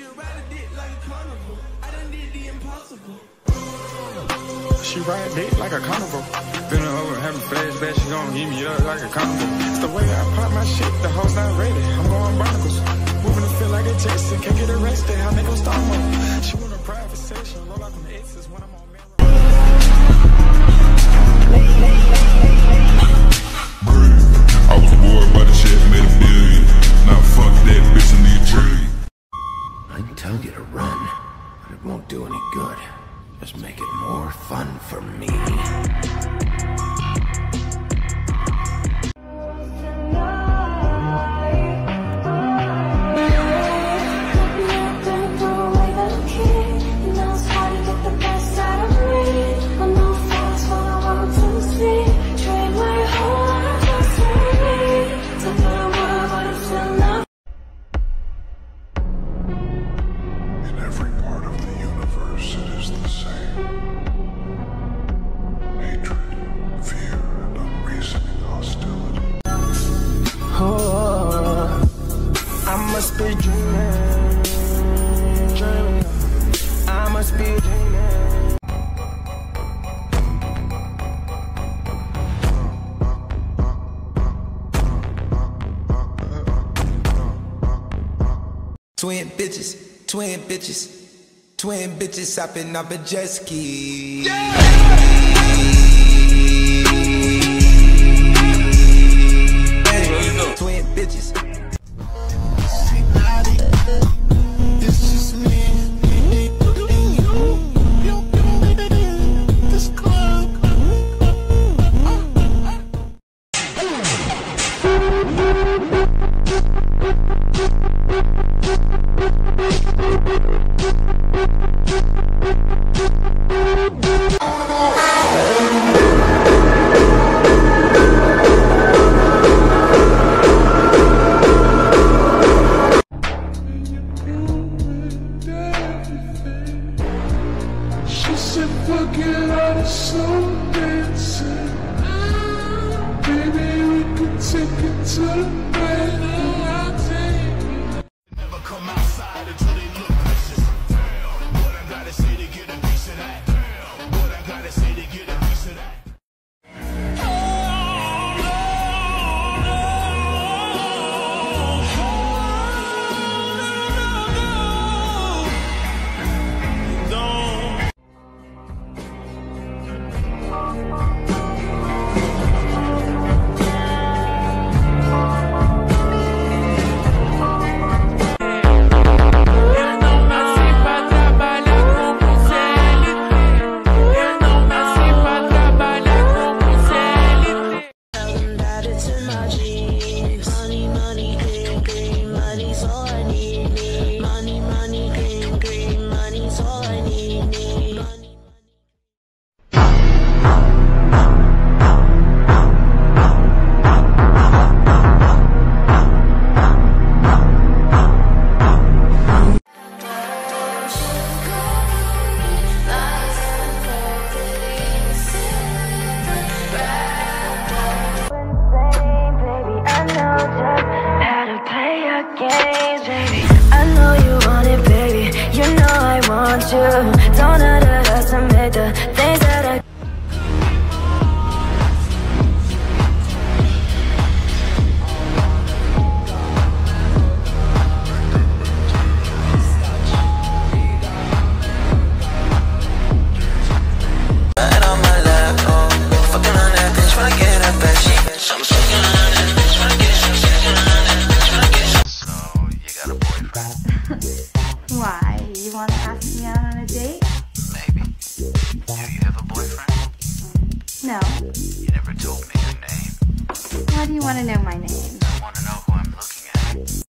She ride dick like a carnival. Been over having flashbacks, she gon' eat me up like a carnival. It's the way I pop my shit, the hoes not ready. I'm going barnacles. Moving to feel like a Jason, can't get arrested. How they gon' start more? She want a private session, roll out them exes when I'm on mirror. I was bored by the shit, made $1 billion. Now fuck that bitch, I need a trade. I can tell you to run, but it won't do any good. Just make it more fun for me. I must be dreaming, dreaming. I must be dreaming. Twin bitches, twin bitches, twin bitches hopping off a jet ski. Twin bitches. Never come outside until they look vicious. What I gotta say to get a piece of that? What I gotta say to get a piece of that? Don't underestimate the things that I Why? You want to ask me out on a date? Maybe. Do you have a boyfriend? No. You never told me your name. Why do you want to know my name? I want to know who I'm looking at.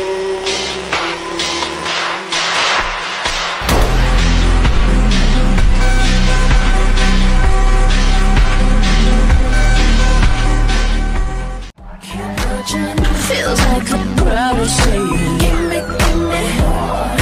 Feels like the crowd is saying, give me, give me more.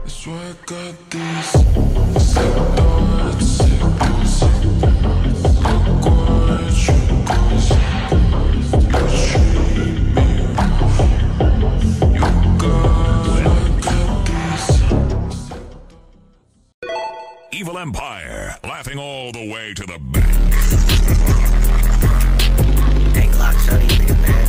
That's why I got these sick thoughts, sick thoughts. Look what you caused. You treat me rough. You got these. Evil Empire, laughing all the way to the bank. Hey, Glock, shut these niggas, man.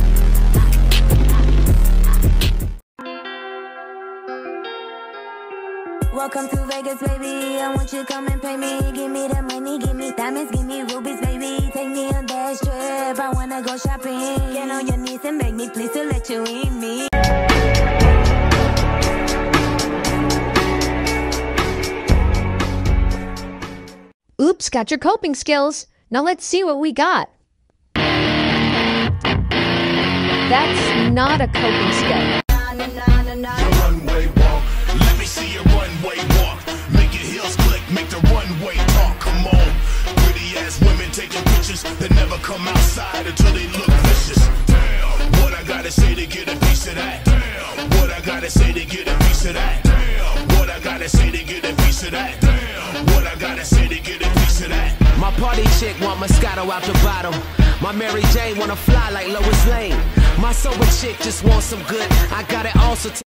Welcome to Vegas, baby. I want you to come and pay me. Give me the money, give me diamonds, give me rubies, baby. Take me on that trip. I wanna go shopping. Get on your knees and beg me, please, to let you in me. Oops, got your coping skills. Now let's see what we got. That's not a coping skill. Runway walk. Let me see your runway walk. Make your heels click, make the runway talk. Come on. Pretty ass women taking pictures that never come outside until they look vicious. Damn. What I gotta say to get a piece of that? Damn. What I gotta say to get a piece of that? Damn. What I gotta say to get a piece of that? Damn. What I gotta say to get a piece of that? My party chick want Moscato out the bottle. My Mary Jane wanna fly like Lois Lane. My sober chick just wants some good. I got it also.